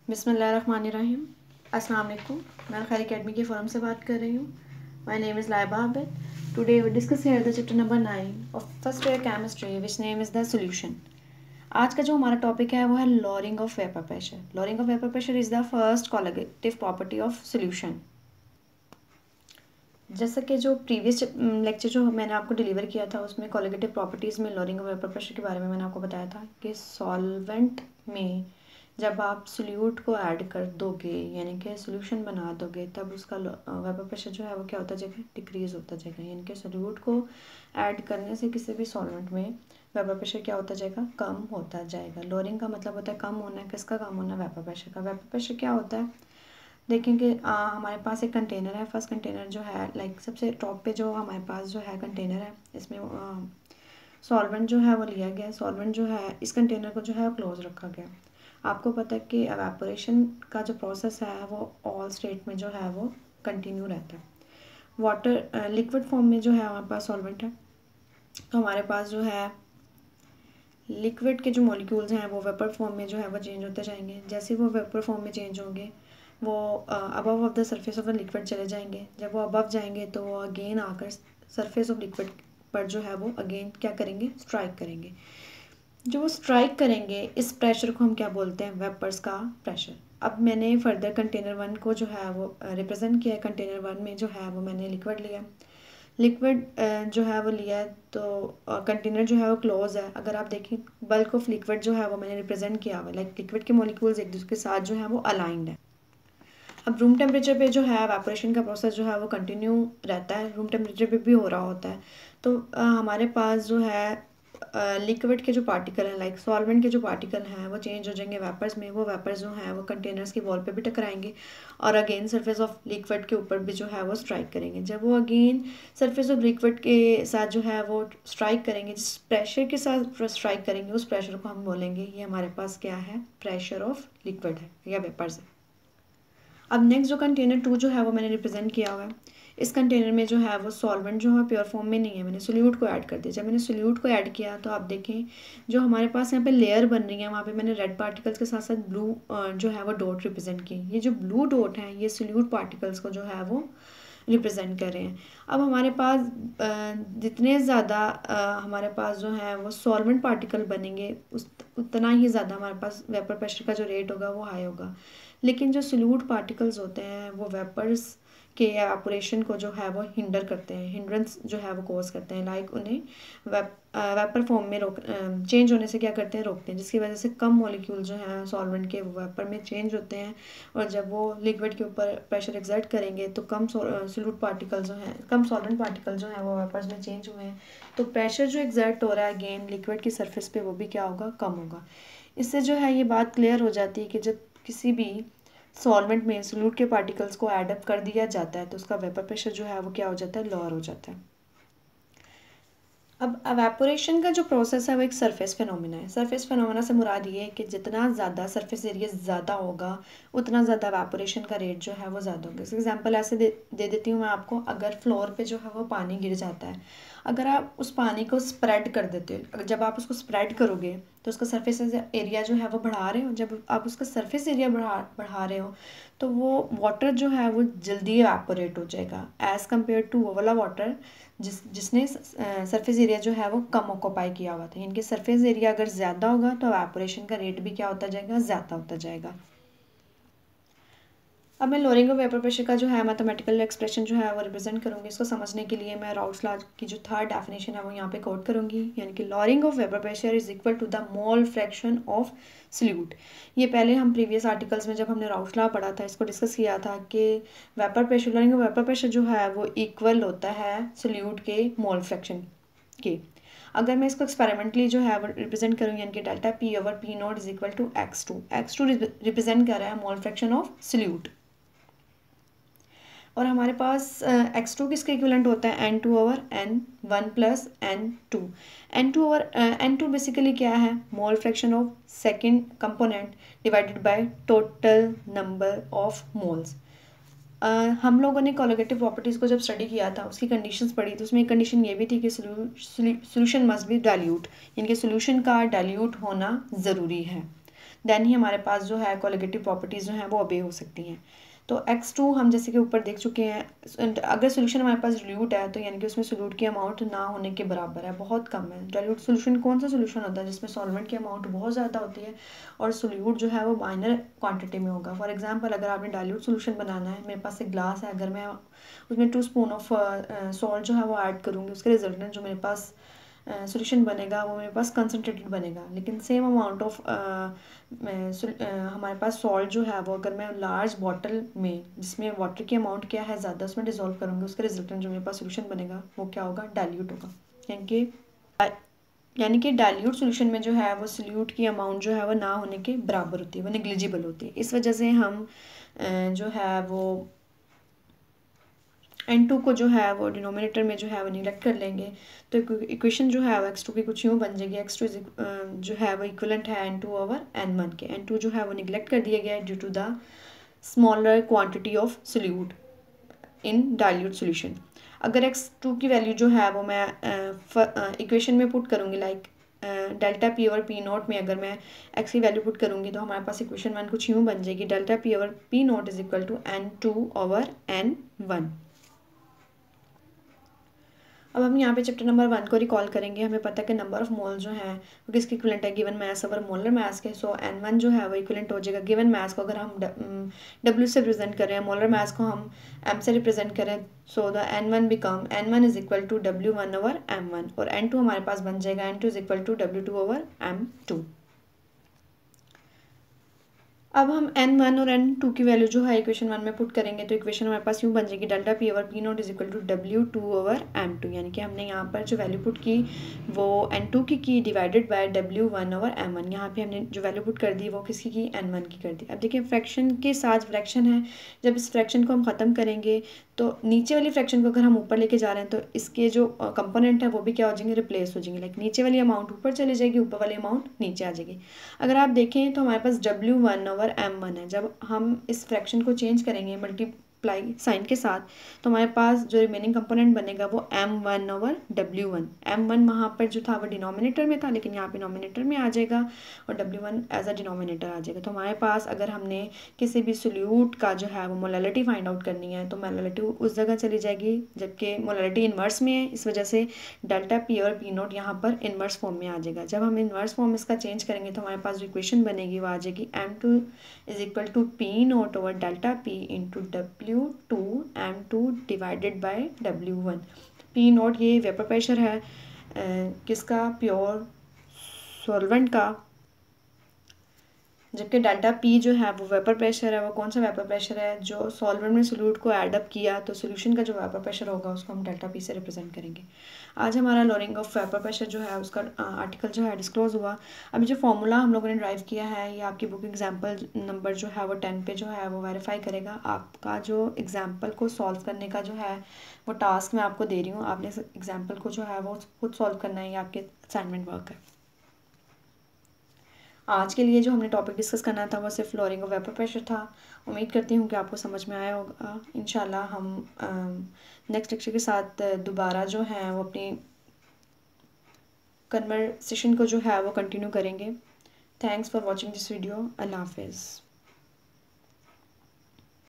बिस्मिल्लाहिर्रहमानिर्रहीम। अस्सलाम वालेकुम। मैं खैर अकेडमी के फोरम से बात कर रही हूँ। My name is Laiba Abid. Today we discuss here the chapter number 9 of first year chemistry which name is the solution. आज का जो हमारा टॉपिक है वो है lowering of vapour pressure. Lowering of vapour pressure is the first colligative property of solution. जैसा कि जो प्रीवियस लेक्चर जो मैंने आपको डिलीवर किया था उसमें कोलिगेटिव प्रॉपर्टीज़ में लॉरिंग ऑफ वेपर प्रेशर के बारे में मैंने आपको बताया था कि सॉल्वेंट में जब आप सोल्यूट को ऐड कर दोगे यानी कि सोल्यूशन बना दोगे तब उसका वेपर प्रेशर जो है वो क्या होता जाएगा, डिक्रीज़ होता जाएगा। यानी कि सोल्यूट को ऐड करने से किसी भी सॉल्वेंट में वेपर प्रेशर क्या होता जाएगा, कम होता जाएगा। लोअरिंग का मतलब होता है कम होना है। किसका कम होना है? वेपर प्रेशर का। वेपर प्रेशर क्या होता है, देखेंगे हमारे पास एक कंटेनर है। फर्स्ट कंटेनर जो है लाइक सबसे टॉप पे जो हमारे पास जो है कंटेनर है, इसमें सॉल्वेंट जो है वो लिया गया। सॉल्वेंट जो है इस कंटेनर को जो है क्लोज रखा गया। आपको पता है कि एवेपोरेशन का जो प्रोसेस है वो ऑल स्टेट में जो है वो कंटिन्यू रहता है। वाटर लिक्विड फॉर्म में जो है हमारे पास सॉल्वेंट है, तो हमारे पास जो है लिक्विड के जो मॉलिक्यूल्स हैं वो वेपर फॉर्म में जो है वो चेंज होते जाएंगे। जैसे वो वेपर फॉर्म में चेंज होंगे वो above of the surface of the liquid चले जाएंगे। जब वो अबव जाएंगे तो वो अगेन आकर सरफेस ऑफ लिक्विड पर जो है वो अगेन क्या करेंगे, स्ट्राइक करेंगे। जो वो स्ट्राइक करेंगे इस प्रेशर को हम क्या बोलते हैं, वेपर्स का प्रेशर। अब मैंने फर्दर कंटेनर 1 को जो है वो रिप्रेजेंट किया है। कंटेनर 1 में जो है वो मैंने लिक्विड लिया। लिक्विड जो है वो लिया है तो कंटेनर जो है वो क्लोज है। अगर आप देखें बल्क ऑफ लिक्विड जो है वो मैंने रिप्रेजेंट किया हुआ है। लाइक लिक्विड के मॉलिक्यूल्स एक दूसरे के साथ जो है वो अलाइंड है। अब रूम टेम्परेचर पे जो है एवापोरेशन का प्रोसेस जो है वो कंटिन्यू रहता है, रूम टेम्परेचर पे भी हो रहा होता है। तो हमारे पास जो है लिक्विड के जो पार्टिकल हैं लाइक सॉल्वेंट के जो पार्टिकल हैं वो चेंज हो जाएंगे वेपर्स में। वो वेपर्स जो हैं वो कंटेनर्स की वॉल पे भी टकराएंगे और अगेन सरफेस ऑफ लिक्विड के ऊपर भी जो है वो स्ट्राइक करेंगे। जब वो अगेन सरफेस ऑफ लिक्विड के साथ जो है वो स्ट्राइक करेंगे, जिस प्रेशर के साथ स्ट्राइक करेंगे उस प्रेशर को हम बोलेंगे ये हमारे पास क्या है, प्रेशर ऑफ लिक्विड है या वेपर्स है। अब नेक्स्ट जो कंटेनर 2 जो है वो मैंने रिप्रेजेंट किया हुआ है। इस कंटेनर में जो है वो सॉल्वेंट जो है प्योर फॉर्म में नहीं है, मैंने सोल्यूट को ऐड कर दिया। जब मैंने सोल्यूट को ऐड किया तो आप देखें जो हमारे पास यहाँ पे लेयर बन रही है वहाँ पे मैंने रेड पार्टिकल्स के साथ साथ ब्लू जो है वो डॉट रिप्रेजेंट की। ये जो ब्लू डॉट है ये सोल्यूट पार्टिकल्स को जो है वो रिप्रेजेंट कर रहे हैं। अब हमारे पास जितने ज़्यादा हमारे पास जो है वो सॉल्वेंट पार्टिकल बनेंगे उतना ही ज़्यादा हमारे पास वेपर प्रेशर का जो रेट होगा वो हाई होगा। लेकिन जो सोल्यूट पार्टिकल्स होते हैं वो वेपर्स के एवापोरेशन को जो है वो हिंडर करते हैं, हिंड्रेंस जो है वो कोज करते हैं। लाइक उन्हें वेपर फॉर्म में चेंज होने से क्या करते हैं, रोकते हैं, जिसकी वजह से कम मॉलिक्यूल जो हैं सॉल्वेंट के वो वेपर में चेंज होते हैं। और जब वो लिक्विड के ऊपर प्रेशर एक्सर्ट करेंगे तो कम सोल्यूट पार्टिकल जो हैं, कम सॉल्वेंट पार्टिकल जो हैं वो वेपर्स में चेंज हुए हैं। तो प्रेशर जो एक्सर्ट हो रहा है अगेन लिक्विड की सरफेस पे वो भी क्या होगा, कम होगा। इससे जो है ये बात क्लियर हो जाती है कि जब किसी भी सॉल्वेंट में सोल्यूट के पार्टिकल्स को ऐड अप कर दिया जाता है तो उसका वेपर प्रेशर जो है वो क्या हो जाता है, लोअर हो जाता है। अब एवेपोरेशन का जो प्रोसेस है वो एक सरफेस फिनोमिना है। सरफेस फिनोमिना से मुराद ये है कि जितना ज़्यादा सरफेस एरिया ज़्यादा होगा उतना ज़्यादा एवेपोरेशन का रेट जो है वो ज़्यादा होगा। इसका एग्जांपल ऐसे दे देती हूँ मैं आपको। अगर फ्लोर पे जो है वो पानी गिर जाता है, अगर आप उस पानी को स्प्रेड कर देते हो, जब आप उसको स्प्रेड करोगे तो उसका सरफेस एरिया जो है वो बढ़ा रहे हो। जब आप उसका सरफेस एरिया बढ़ा रहे हो तो वो वाटर जो है वो जल्दी एवेपोरेट हो जाएगा एज़ कम्पेयर टू वो वाला वाटर जिसने सरफेस एरिया जो है वो कम ऑक्यूपाई किया हुआ था। इनके सरफेस एरिया अगर ज़्यादा होगा तो एवेपोरेशन का रेट भी क्या होता जाएगा, ज़्यादा होता जाएगा। अब मैं लोअरिंग ऑफ वेपर प्रेशर का जो है मैथमेटिकल एक्सप्रेशन जो है वो रिप्रेजेंट करूँगी। इसको समझने के लिए मैं राउल्ट्स लॉ की जो थर्ड डेफिनेशन है वो यहाँ पे कोट करूँगी, यानी कि lowering of vapour pressure is equal to the mole fraction of solute. ये पहले हम प्रीवियस आर्टिकल्स में जब हमने राउल्ट्स लॉ पढ़ा था इसको डिस्कस किया था कि vapour pressure, lowering of vapour pressure जो है वो इक्वल होता है सोल्यूट के मोल फ्रैक्शन के। अगर मैं इसको एक्सपेरिमेंटली जो है वो रिप्रेजेंट करूँगी यानी कि delta P over P naught is equal to x2 represent कर रहा है मोल फ्रैक्शन ऑफ सोल्यूट। और हमारे पास x2 किसके इक्विवेलेंट होता है, n2 over n1 plus n2। n2 over n2 basically क्या है, mole fraction of second component divided by total number of moles. हम लोगों ने कोलिगेटिव प्रॉपर्टीज़ को जब स्टडी किया था उसकी कंडीशंस पढ़ी तो उसमें एक कंडीशन ये भी थी कि सोल्यूशन मस्ट बी डाइल्यूट, यानी कि सोल्यूशन का डाइल्यूट होना ज़रूरी है। देन ही हमारे पास जो है कोलिगेटिव प्रॉपर्टीज़ जो हैं वो ओबे हो सकती हैं। तो x2 हम जैसे कि ऊपर देख चुके हैं, अगर सोल्यूशन हमारे पास डिल्यूट है तो यानी कि उसमें सोल्यूट की अमाउंट ना होने के बराबर है, बहुत कम है। डाइल्यूट सोल्यूशन कौन सा सोल्यूशन होता है जिसमें सॉल्वेंट की अमाउंट बहुत ज़्यादा होती है और सोल्यूट जो है वो माइनर क्वांटिटी में होगा। फॉर एग्जांपल अगर आपने डाइल्यूट सोल्यूशन बनाना है, मेरे पास एक ग्लास है, अगर मैं उसमें 2 स्पून ऑफ सॉल्ट जो है वो ऐड करूँगी, उसके रिजल्टेंट जो मेरे पास सोल्यूशन बनेगा वो मेरे पास कंसनट्रेटेड बनेगा। लेकिन सेम अमाउंट ऑफ हमारे पास सॉल्ट जो है वो अगर मैं लार्ज बॉटल में जिसमें वाटर की अमाउंट क्या है ज़्यादा उसमें डिजोल्व करूँगी, उसका रिजल्टेंट जो मेरे पास सोल्यूशन बनेगा वो क्या होगा, डाइल्यूट होगा। यानी कि डाइल्यूट सोल्यूशन में जो है वो सोल्यूट की अमाउंट जो है वो ना होने के बराबर होती है, वो नेग्लिजिबल होती है। इस वजह से हम जो है वो n2 को जो है वो डिनोमिनेटर में जो है वो निगलेक्ट कर लेंगे। तो इक्वेशन जो है वो x2 की कुछ यूँ बन जाएगी, x2 जो है वो इक्वलेंट है n2 ओवर n1 के। n2 जो है वो निगलेक्ट कर दिया गया है due to the smaller quantity of solute in dilute solution. अगर x2 की वैल्यू जो है वो मैं इक्वेशन में पुट करूँगी, like delta P over P naught में अगर मैं x की वैल्यू पुट करूँगी तो हमारे पास इक्वेशन 1 कुछ यूँ बन जाएगी, delta P over P naught is equal to n2 over n1। अब हम यहाँ पे चैप्टर नंबर 1 को रिकॉल करेंगे। हमें पता है कि नंबर ऑफ मोल जो है वो किसके इक्विवेलेंट है, given mass over molar mass के। सो n1 जो है वो इक्विवेलेंट हो जाएगा गिवन मास को अगर हम w से रिप्रेजेंट करें, मोलर मास को हम m से रिप्रेजेंट करें, so the n1 is equal to w1 over m1 और n2 हमारे पास बन जाएगा n2 is equal to w2 over m2। अब हम n1 और n2 की वैल्यू जो है इक्वेशन 1 में पुट करेंगे तो इक्वेशन हमारे पास यूँ बन जाएगी, delta P over P naught is equal to w2 over m2। यानी कि हमने यहाँ पर जो वैल्यू पुट की वो n2 की divided by w1 over m1। यहाँ पे हमने जो वैल्यू पुट कर दी वो किसकी की, n1 की कर दी। अब देखिए फ्रैक्शन के साथ फ्रैक्शन है, जब इस फ्रैक्शन को हम ख़त्म करेंगे तो नीचे वाली फ्रैक्शन को अगर हम ऊपर लेके जा रहे हैं तो इसके जो कंपोनेंट है वो भी क्या हो जाएंगे, रिप्लेस हो जाएंगे। लाइक नीचे वाली अमाउंट ऊपर चली जाएगी, ऊपर वाली अमाउंट नीचे आ जाएगी। अगर आप देखें तो हमारे पास w1 ओवर m1 है, जब हम इस फ्रैक्शन को चेंज करेंगे मल्टीप्लाई साइन के साथ तो हमारे पास जो रिमेनिंग कंपोनेंट बनेगा वो m1 ओवर w1। m1 वहाँ पर जो था वो डिनोमिनेटर में था लेकिन यहाँ पे नोमिनेटर में आ जाएगा और w1 एज अ डिनोमिनेटर आ जाएगा। तो हमारे पास अगर हमने किसी भी सोल्यूट का जो है वो मोलैलिटी फाइंड आउट करनी है तो मोलैलिटी उस जगह चली जाएगी जबकि मोलैलिटी इन्वर्स में है, इस वजह से डेल्टा पी और पी नोट यहाँ पर इन्वर्स फॉर्म में आ जाएगा। जब हम इन्वर्स फॉर्म इसका चेंज करेंगे तो हमारे पास जो इक्वेशन बनेगी वो आ जाएगी m2 is equal to P naught over delta P into w2 m2 divided by w1। P naught ये वेपर प्रेशर है किसका, प्योर सॉल्वेंट का, जबकि डेल्टा पी जो है वो वेपर प्रेशर है। वो कौन सा वेपर प्रेशर है, जो सॉल्वेंट में सोल्यूट को ऐड अप किया तो सोल्यूशन का जो वेपर प्रेशर होगा उसको हम डेल्टा पी से रिप्रेजेंट करेंगे। आज हमारा लॉरिंग ऑफ वेपर प्रेशर जो है उसका आर्टिकल जो है डिस्क्लोज हुआ। अभी जो फॉर्मूला हम लोगों ने ड्राइव किया है ये आपकी बुक एग्जाम्पल नंबर जो है वो 10 पे जो है वो वेरीफाई करेगा। आपका जो एग्जाम्पल को सॉल्व करने का जो है वो टास्क मैं आपको दे रही हूँ, आपने एग्जाम्पल को जो है वो खुद सॉल्व करना है, ये आपके असाइनमेंट वर्क है। आज के लिए जो हमने टॉपिक डिस्कस करना था वो सिर्फ फ्लोरिंग ऑफ वेपर प्रेशर था। उम्मीद करती हूँ कि आपको समझ में आया होगा। इंशाल्लाह हम नेक्स्ट लेक्चर के साथ दोबारा जो है वो अपनी कन्वर्सेशन को जो है वो कंटिन्यू करेंगे। Thanks for watching this video. अल्लाह हाफिज़।